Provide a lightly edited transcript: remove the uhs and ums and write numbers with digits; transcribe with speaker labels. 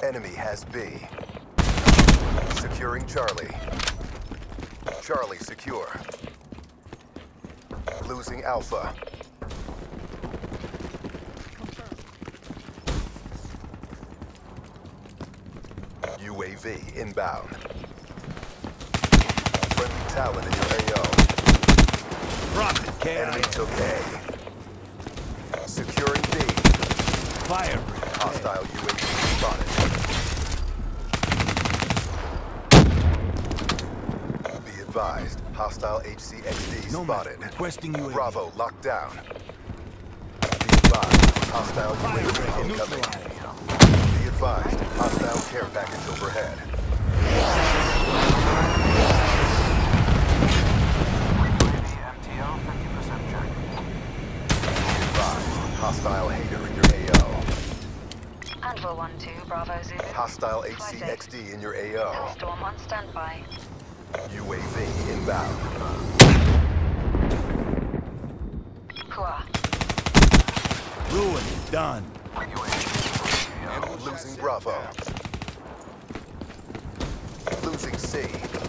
Speaker 1: Enemy has B. Securing Charlie. Charlie secure. Losing Alpha. UAV inbound. Friendly Talon in your AO.
Speaker 2: Rocket,
Speaker 1: Enemy took A. Securing B.
Speaker 2: Fire.
Speaker 1: Hostile UAV spotted. Be advised, hostile HCXD spotted.
Speaker 2: Requesting UAV.
Speaker 1: Bravo locked down. Be advised, hostile UAV incoming. Be advised, hostile care package overhead. Hostile Hater in your AO.
Speaker 3: Anvil 1-2, Bravo Zulu.
Speaker 1: Hostile HCXD in your AO.
Speaker 3: Storm on standby.
Speaker 1: UAV inbound.
Speaker 3: Hua.
Speaker 2: Ruin. Done.
Speaker 1: Losing Bravo. Losing C.